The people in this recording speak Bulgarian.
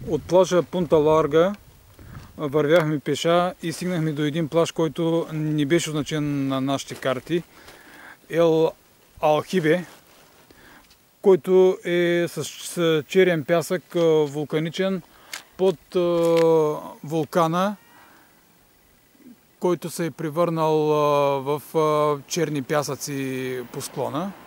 От плажа Пунта Ларга вървяхме пеша и стигнахме до един плаж, който не беше означен на нашите карти. Ел Алхибе, който е с черен пясък, вулканичен, под вулкана, който се е превърнал в черни пясъци по склона.